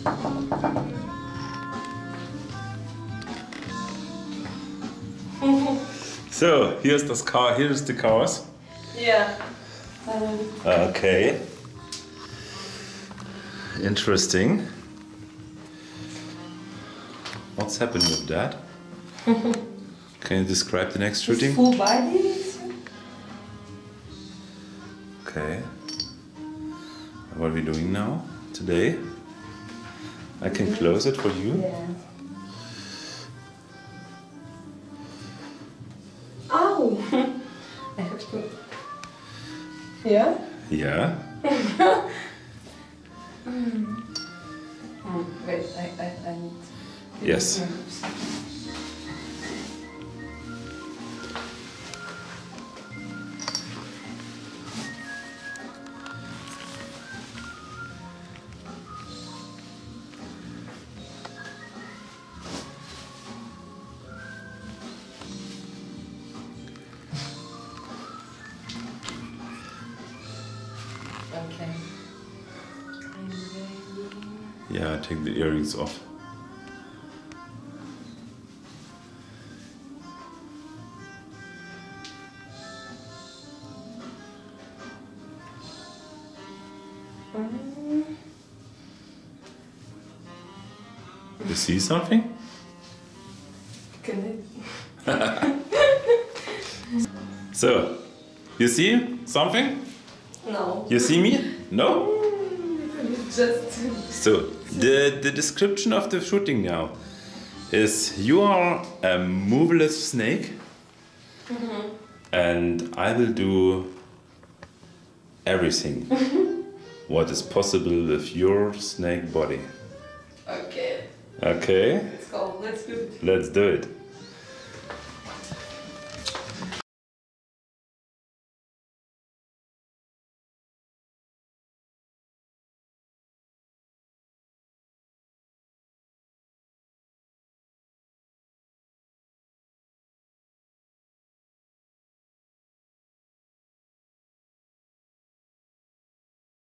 So, here's the cars. Yeah. Okay. Interesting. What's happened with that? Can you describe the next shooting? Full body. Okay. What are we doing now? Today? I can close it for you. Yeah. Oh! I have to. Yeah? Yeah. Wait, I need. Yes. Okay. Yeah, take the earrings off. You see something? Can So, you see something? No. You see me? No? Just. So, the description of the shooting now is you are a moveless snake and I will do everything what is possible with your snake body. Okay. Okay? Let's go. Let's do it. Let's do it.